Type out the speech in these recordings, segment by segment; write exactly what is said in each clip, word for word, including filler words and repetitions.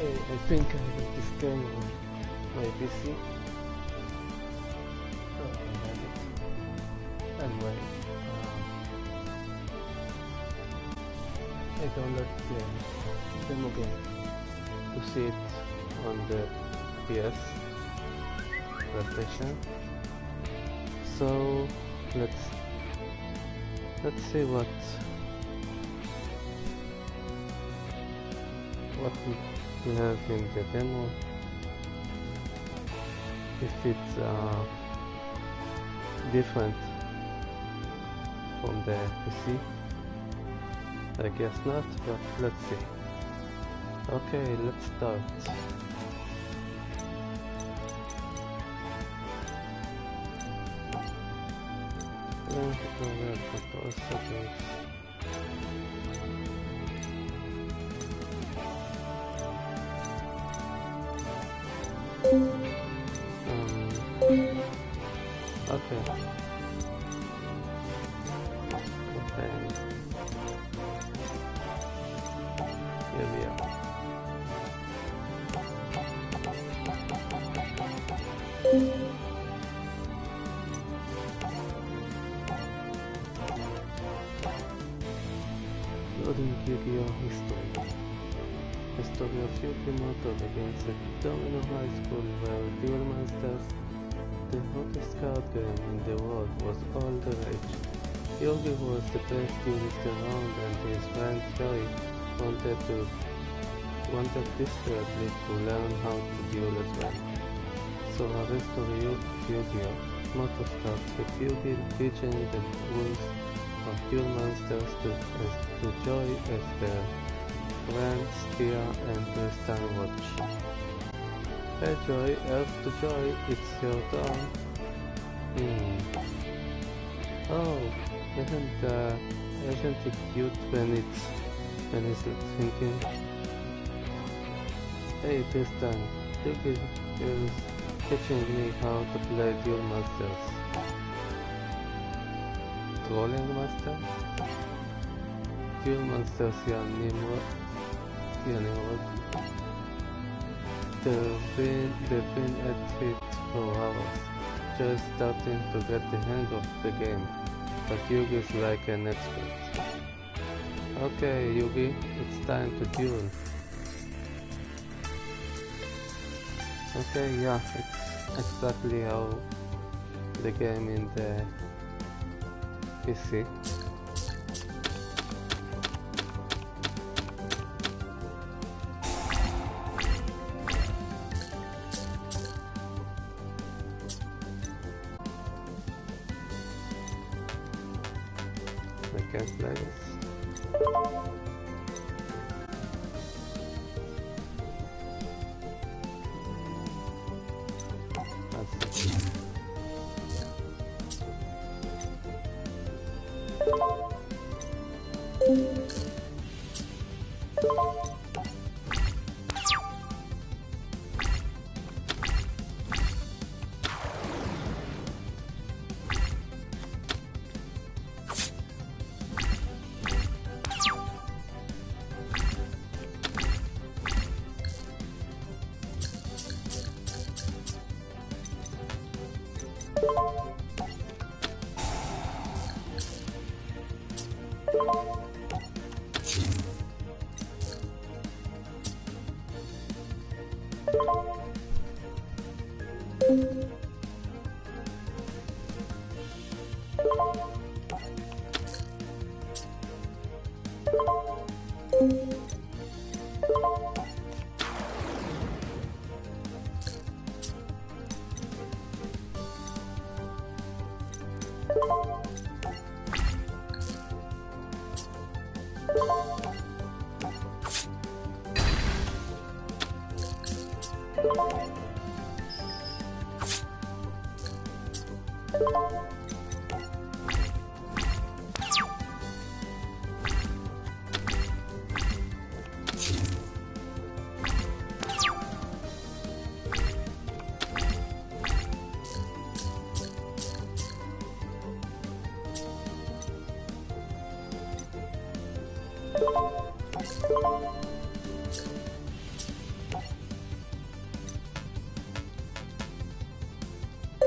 Okay, I think I have this game on my P C. Oh, I have it. Anyway, um, I downloaded the demo game to see it on the P S PlayStation. So let's let's see what what we have in the demo. If it's uh, different from the P C, I guess not, but let's see. Okay, let's start. Control settings. Um, okay. Okay. Here we are. Loading Yu-Gi-Oh! History. The story of Yu-Gi modeled against the Domino High School where Duel Masters, the hottest card game in the world, was all the rage. Yu-Gi was the best duelist around and his friend Joey wanted to wanted desperately to learn how to duel as well. So our history of Yu-Gi-Oh! Motto starts with Yu-Gi teaching the rules of Duel Masters to, as, to Joy as their friend, Tia, and Tristan watch. Hey Joy, elf to Joy, it's your turn. Hmm. Oh, isn't uh, isn't it cute when it's when it's thinking? Hey Tristan, Yuki is teaching me how to play Duel Masters. Trolling Master? Duel Masters, yeah, Nimrod. Yeah, Nimrod. They've been, they've been at it for hours, just starting to get the hang of the game, but Yugi's like an expert. Okay, Yugi, it's time to duel. Okay, yeah, it's exactly how the game in the P C. I can't play this.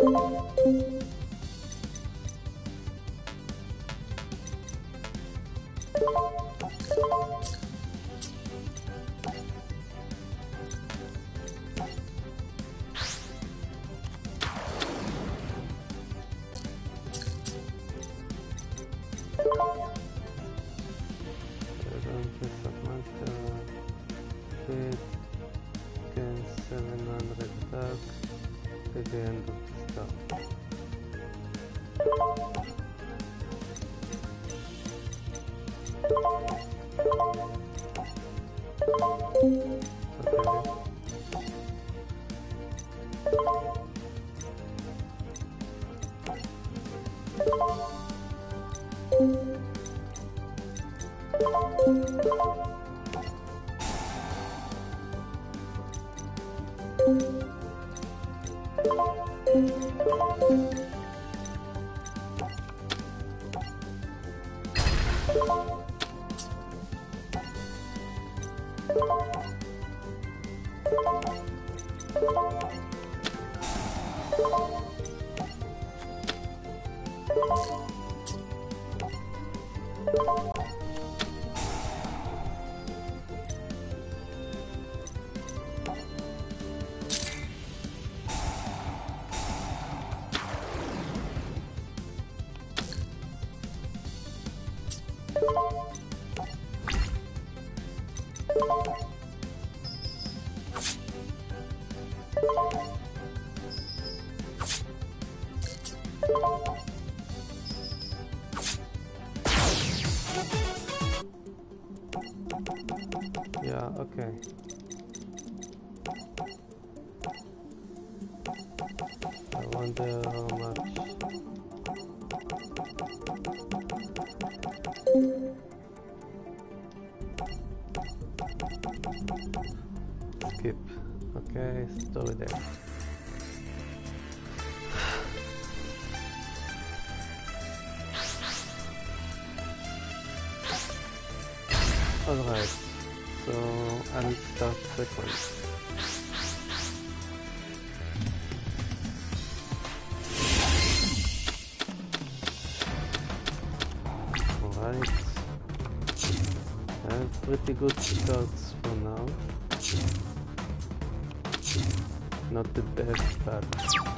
Yeah, okay. I wonder how much. Skip. Okay, story there. Alright, so I'll start sequence. Alright, I have pretty good starts for now. Not the best, but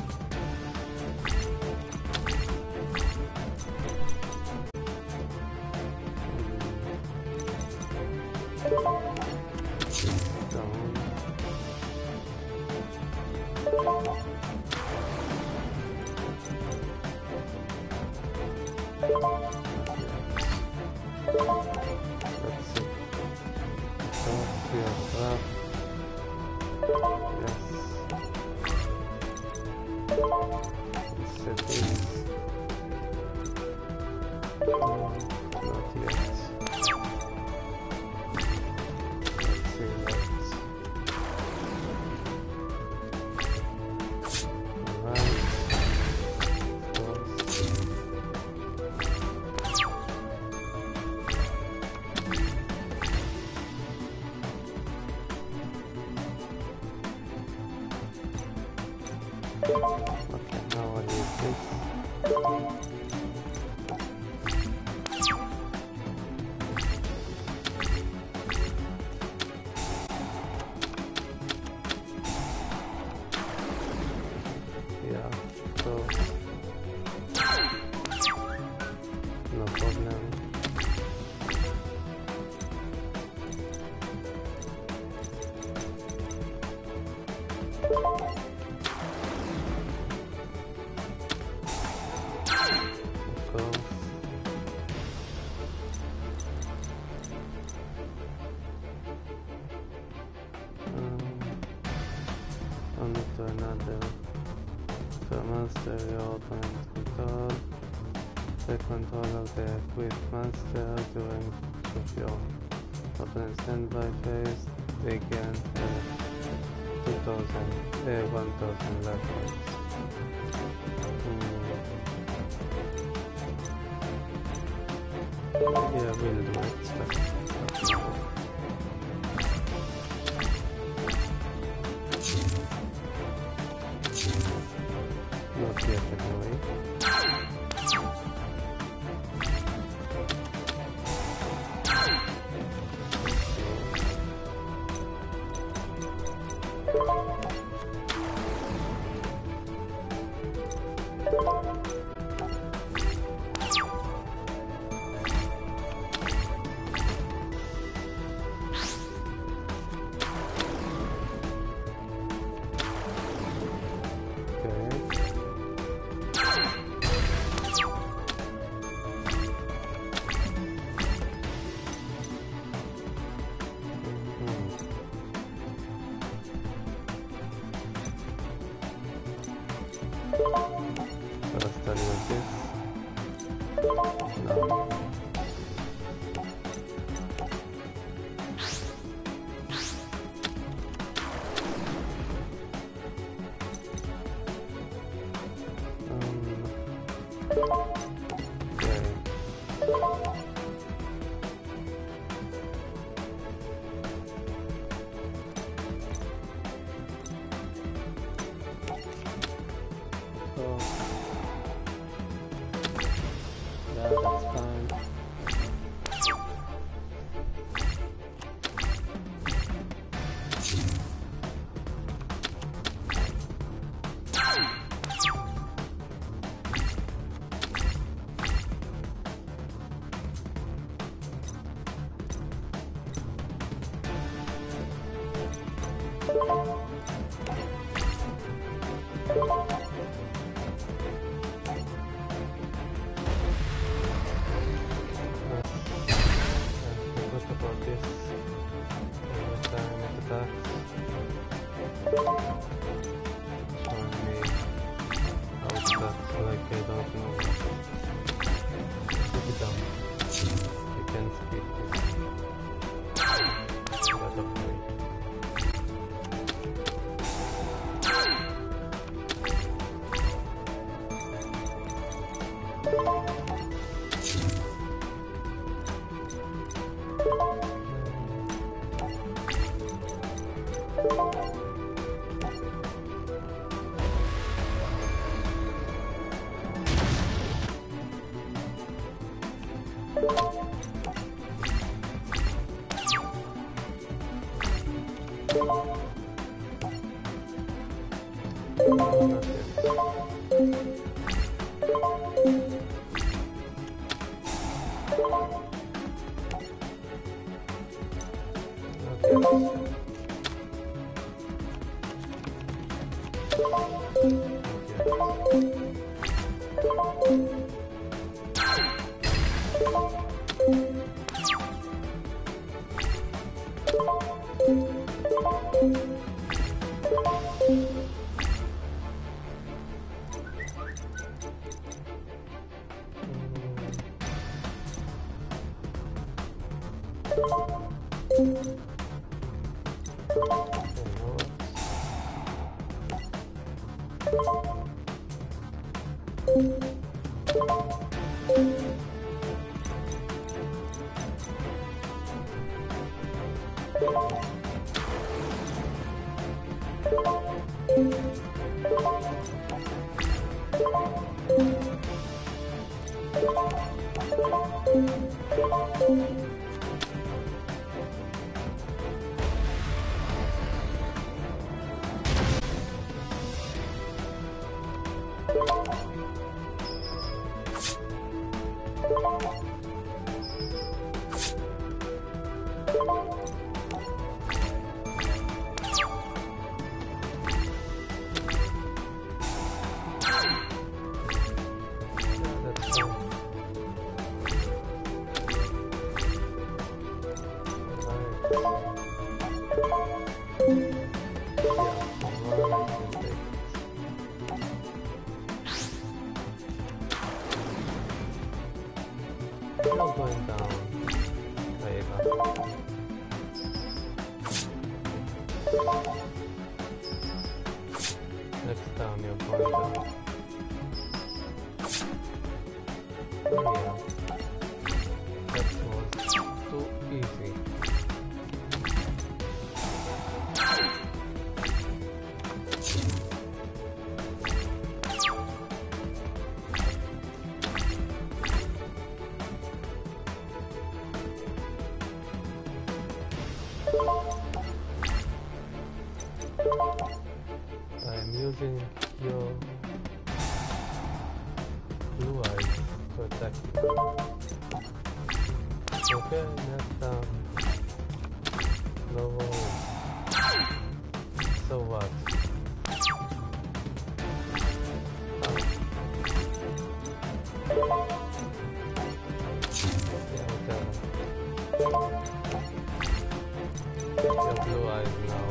control of the equipped monster during your open standby phase. They gain uh, two thousand, uh, one thousand life points. Mm. Yeah, we'll do it. But not Using your blue eyes to attack you. Okay, next time. No. So what? Your blue eyes now.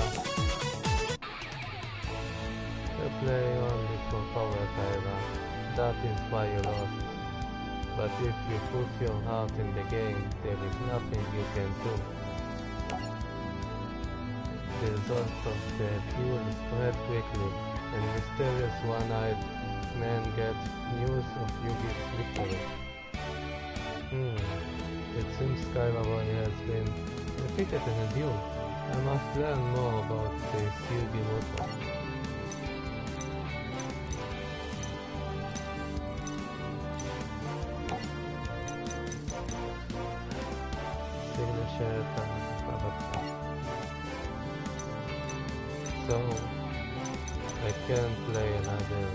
Play on this one power driver. that is why you lost. But if you put your heart in the game, there is nothing you can do. The result of the duel spread quickly, and mysterious one-eyed man gets news of Yugi's victory. Hmm, it seems Skylaboy has been defeated in a duel. I must learn more about this Yugi motto. Signature avatar. So I can't play another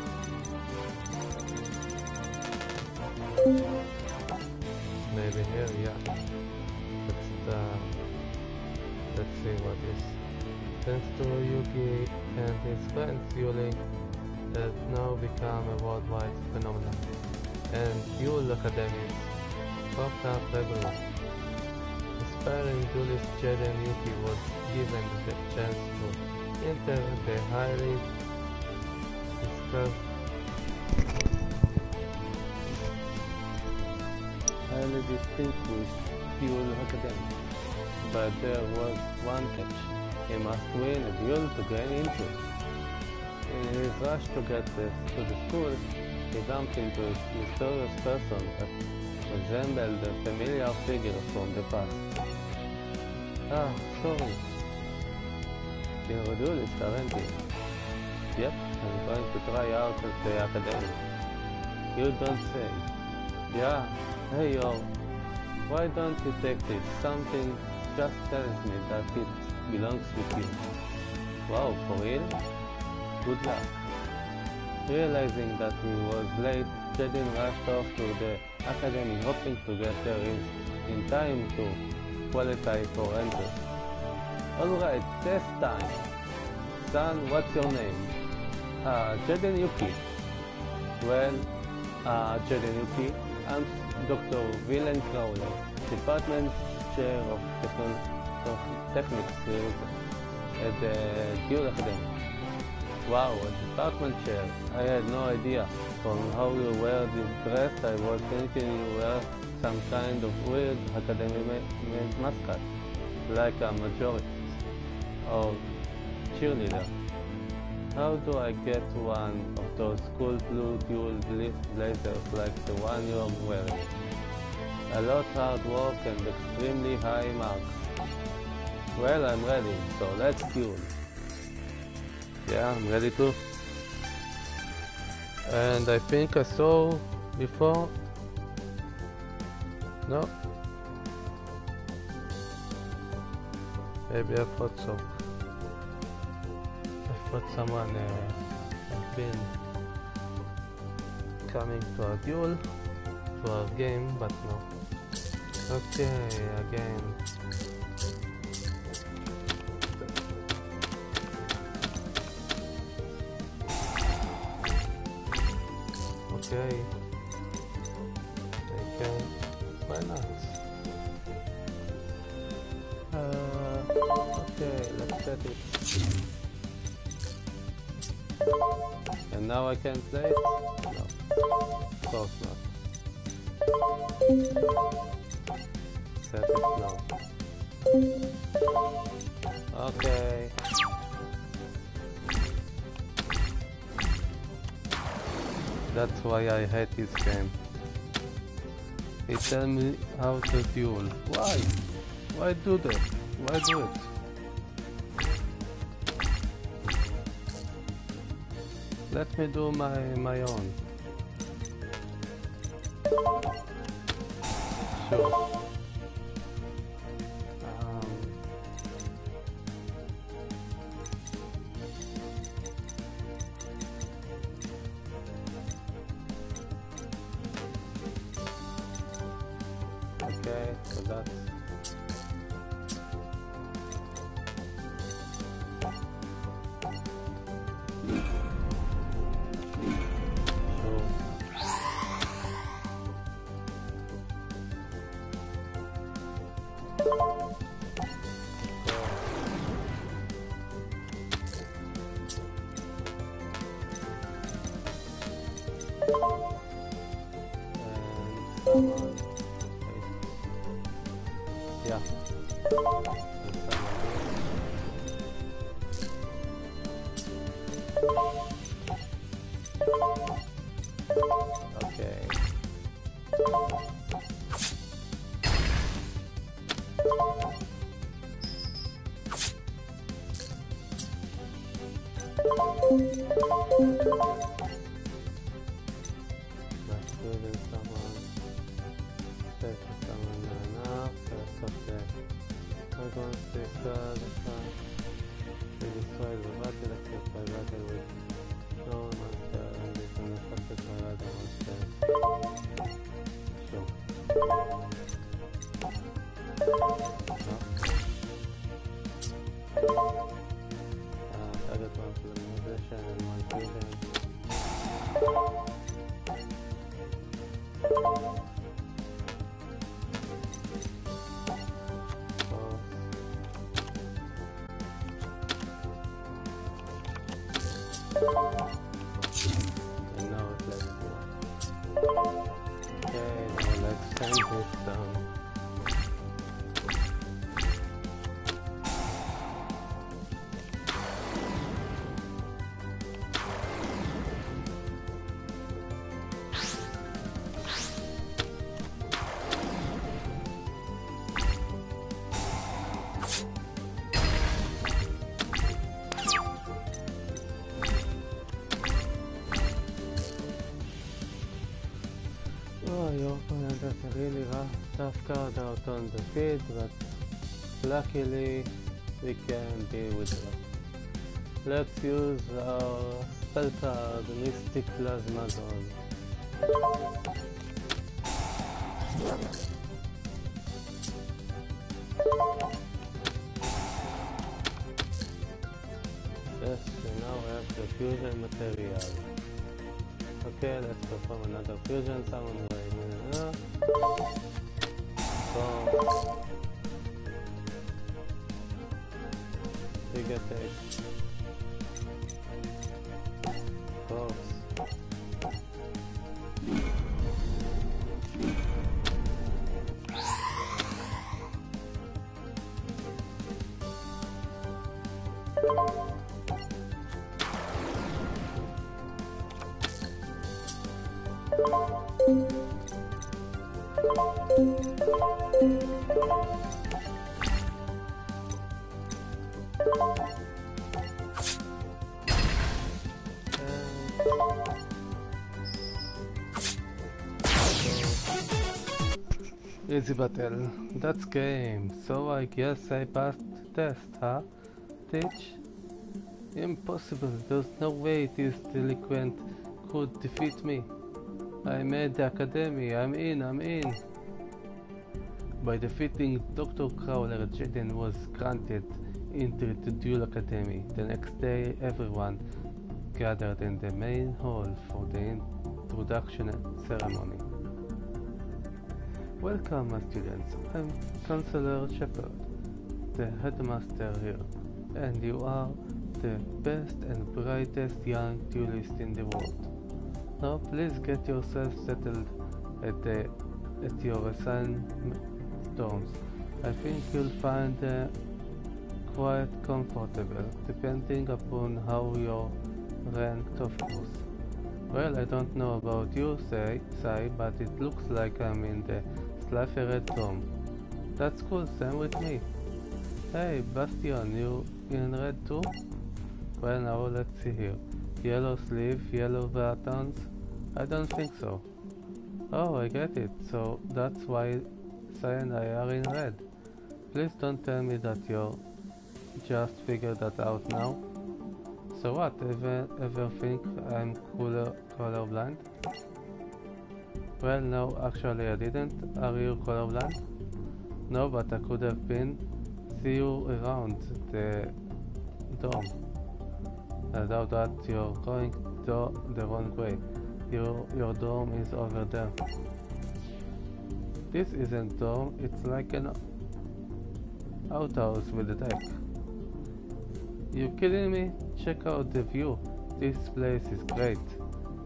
uh, maybe here, yeah. That's the let's see what is. Thanks to Yugi and his friends, dueling has now become a worldwide phenomenon, and duel academies popped up regularly. Aspiring duelist Jaden Yuki was given the chance to enter the highly discussed, highly distinguished duel academy. But there was one catch. He must win a duel to gain entry. In his rush to get this to the school, he bumped into a mysterious person that resembled a familiar figure from the past. Ah, sorry. You're a duelist, aren't you? Yep, I'm going to try out at the academy. You don't say. Yeah, hey yo, why don't you take this? Something just tells me that it belongs with you. Wow, for real? Good luck. Realizing that he was late, Jaden rushed off to the academy, hoping to get there in, in time to qualify for entry. Alright, test time. Son, what's your name? Uh, Jaden Yuki. Well, uh, Jaden Yuki, I'm Doctor Willen Crowler, Department Chair of Techno Technics here at the Duel Academy. Wow, a department chair. I had no idea. From how you were dressed, I was thinking you were some kind of weird academy ma mascot, like a majority or cheerleader. How do I get one of those cool blue dual blazers like the one you're wearing? A lot hard work and extremely high marks. Well, I'm ready, so let's duel. Yeah, I'm ready too. And I think I saw before. No? Maybe I thought so. I thought someone uh, had been coming to a duel, to a game, but no. Okay, again. Okay. Okay. Why not? Uh, okay, let's set it. And now I can play it? No. Of course not. Set it low. Okay. That's why I hate this game. They tell me how to duel. Why? Why do that? Why do it? Let me do my my own. Sure. Okay, so that's Yeah. Okay. Let's do this someone. Take someone enough. First of the we're going to discard the front. We destroy the battle except by battle with no monster and is unaffected by other monsters. Sure. No. Uh, target one for the musician and one fusion. And now it lets go. Okay, now let's send this down. Oh, your opponent has a really rough, tough card out on the field, but luckily we can deal with it. Let's use our spell card, Mystic Plasma Zone. Yes, we now have the fusion material. Okay, let's perform another fusion summon right now. Boom. Bigger take. Close. Easy battle. That's game. So I guess I passed the test, huh? Teach? Impossible. There's no way this delinquent could defeat me. I made the academy. I'm in, I'm in. By defeating Doctor Crowler, Jaden was granted entry to Duel Academy. The next day, everyone gathered in the main hall for the introduction ceremony. Welcome, my students. I'm Counselor Shepard, the headmaster here, and you are the best and brightest young duelist in the world. Now, please get yourself settled at the at your assigned dorms. I think you'll find uh, quite comfortable, depending upon how you're ranked, of course. Well, I don't know about you, say, say, but it looks like I'm in the Slifer Red dorm. That's cool, same with me. Hey, Bastion, you in red too? Well, now let's see here. Yellow sleeve, yellow buttons? I don't think so. Oh, I get it. So that's why Sai and I are in red. Please don't tell me that you just figured that out now. So what, ever, ever think I'm color, colorblind? Well, no, actually I didn't. Are you colorblind? No, but I could have been. See you around the dome. I doubt that you're going the, the wrong way. Your, your dome is over there. This isn't dome, it's like an outhouse with a deck. You kidding me? Check out the view. This place is great.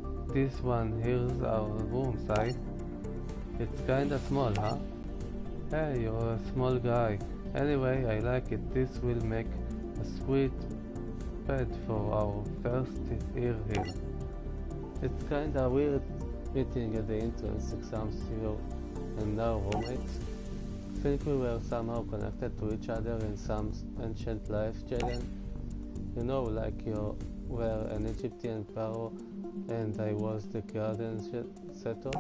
This one here's our room, Sai. It's kinda small, huh? Hey, you're a small guy. Anyway, I like it. This will make a sweet bed for our first year here. It's kinda weird meeting at the entrance exams here and now roommates. Think we were somehow connected to each other in some ancient life, Jaden? You know, like you were an Egyptian pharaoh and I was the garden setter?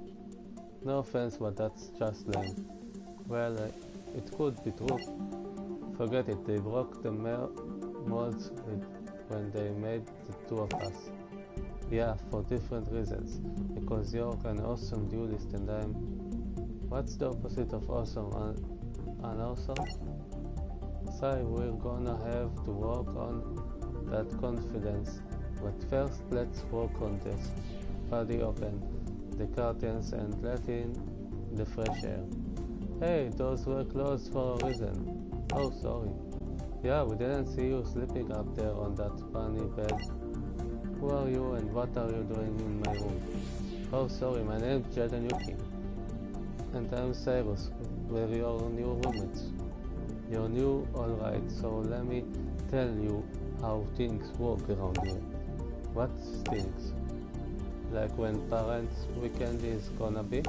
No offense, but that's just lame. Well, uh, it could be true. Forget it, they broke the molds with, when they made the two of us. Yeah, for different reasons. Because you're an awesome duelist and I'm... What's the opposite of awesome? An, an awesome? Sorry, we're gonna have to work on that confidence. But first, let's work on this. Body open the curtains and let in the fresh air. Hey, those were closed for a reason. Oh, sorry. Yeah, we didn't see you sleeping up there on that funny bed. Who are you and what are you doing in my room? Oh, sorry, my name's Jaden Yuki. And I'm Cyrus. We're your new roommates. You're new, alright, so let me tell you how things work around here. What things? Like when parents' weekend is gonna be?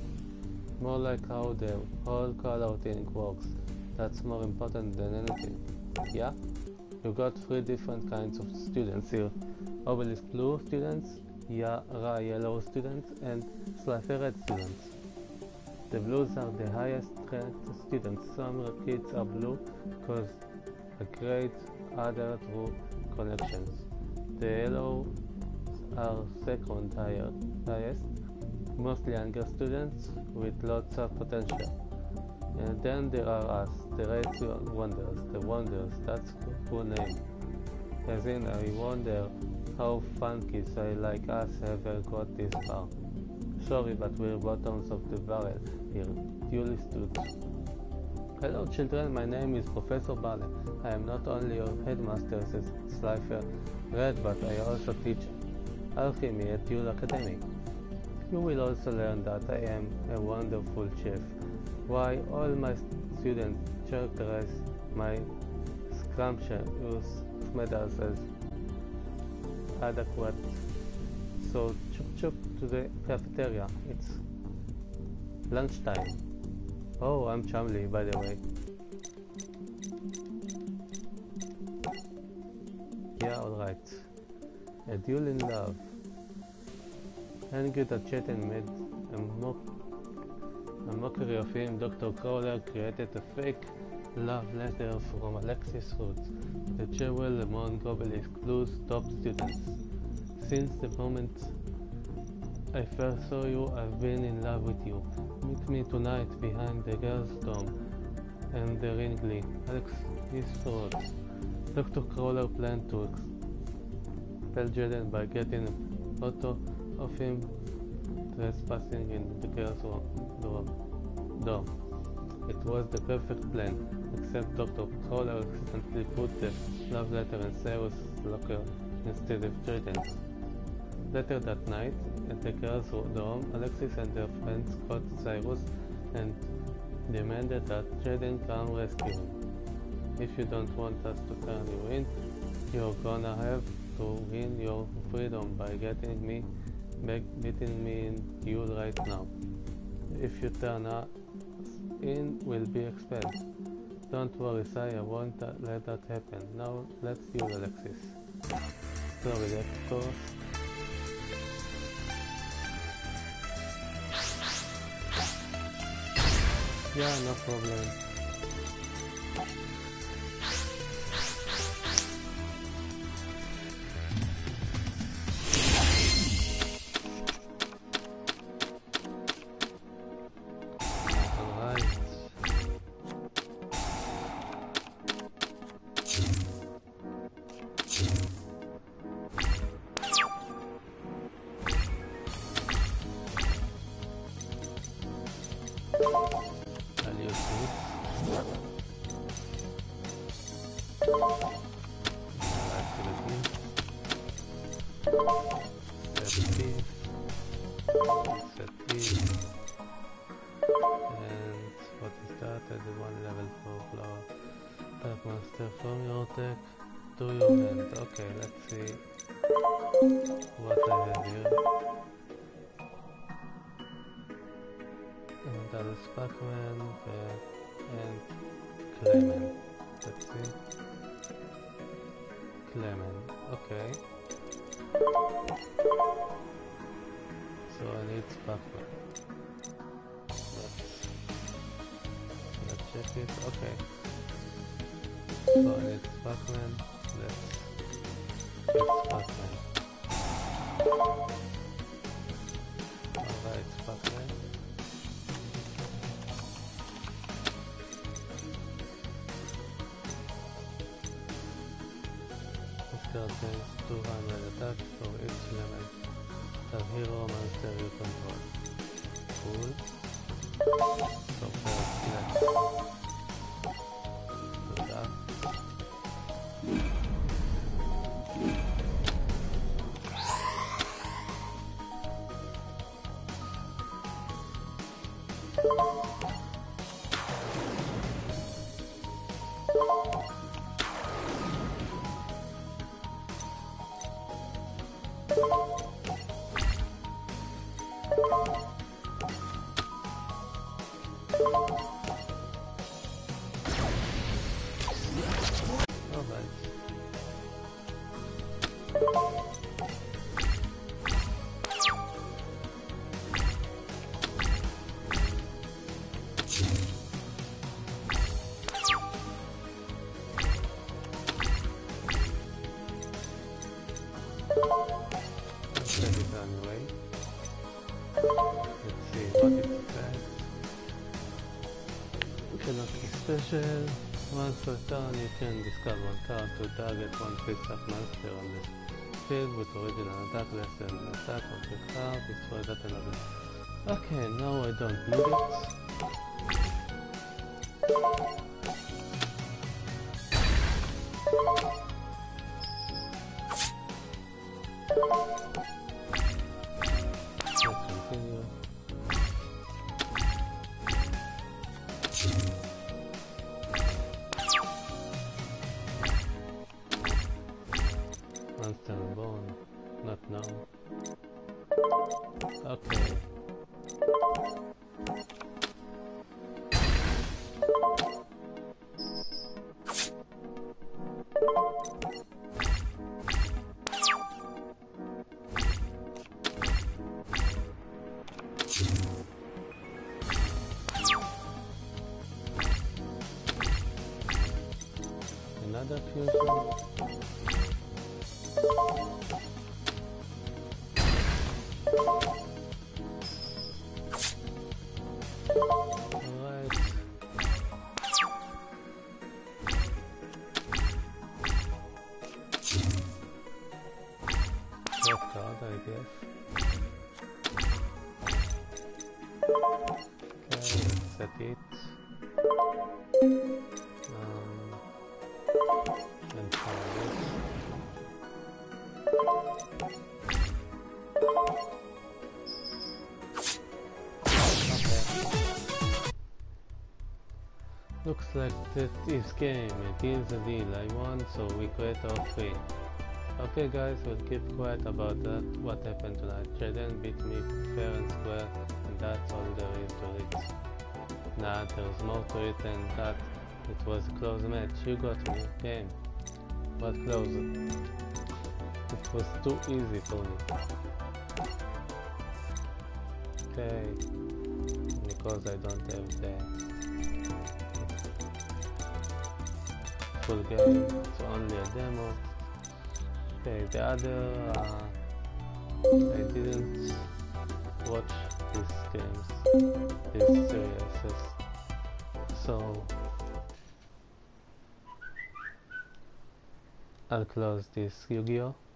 More like how the whole color thing works. That's more important than anything. Yeah? You got three different kinds of students here. Obelisk blue students, Yara yellow students, and Slifer red students. The blues are the highest ranked students. Some kids are blue because a great other through connections. The yellow are second higher, highest, mostly younger students with lots of potential. And then there are us, the red wonders, the wonders, that's cool name. As in, I wonder how funky say like us ever got this far. Sorry, but we're bottoms of the barrel here, duelist dudes. Hello children, my name is Professor Bale. I am not only your headmaster as Slifer Red, but I also teach alchemy at Duel Academy. You will also learn that I am a wonderful chef. Why all my students characterize my scrumptious medals as adequate. So chup chup to the cafeteria. It's lunchtime. Oh, I'm Chumley, by the way. Yeah, alright. A duel in love. Angry that Chetan made a, mock, a mockery of him, Doctor Crowler created a fake love letter from Alexis Root, the jewel among Obelisk Blue's top students. Since the moment I first saw you, I've been in love with you. Meet me tonight behind the girls' dorm and the Ringley. Alexis Root. Doctor Crowler planned to expel Jaden by getting a photo of him trespassing in the girls' dorm. It was the perfect plan, except Doctor Crowler accidentally put the love letter in Cyrus' locker instead of Jaden's. Later that night, at the girls' dorm, Alexis and their friends caught Cyrus and demanded that Jaden come rescue him. If you don't want us to turn you in, you're gonna have to win your freedom by getting me back, beating me in duel right now. If you turn us in, we'll be expelled. Don't worry, Saya, I won't let that happen. Now let's duel, Alexis. Sorry, of course. Yeah, no problem. the one level four flower type monster from your deck to your hand. Okay, let's see what I have here. And that is Pac-Man and Clement. Let's see. Clement, okay. So I need Pac-Man. Let's, let's check it. Okay. So I need Pac-Man. Let's use Pac-Man. Alright, Pac-Man. This card says two hundred attacks for each element of hero monster you control. Cool. So first let's do that. Special. Once per turn you can discard one card to target one fixed-up monster on this field with original attack less than the attack of the card. Destroy that another. Okay, now I don't need it. Let's continue. Monster Reborn, not now. Okay. Another fusion. Alright. Red card, I guess. Okay, let's set it. Um, and try this. Looks like that is game. It is a deal. I won, so we quit all three. Okay guys, we'll keep quiet about that. What happened tonight? Jaden beat me fair and square, and that's all there is to it. Nah, there's more to it than that. It was a close match. You got me. Game. What close? It was too easy for me. Okay. Because I don't have the full game, it's only a demo. Okay, the other, uh, I didn't watch these games, these series, so I'll close this Yu-Gi-Oh!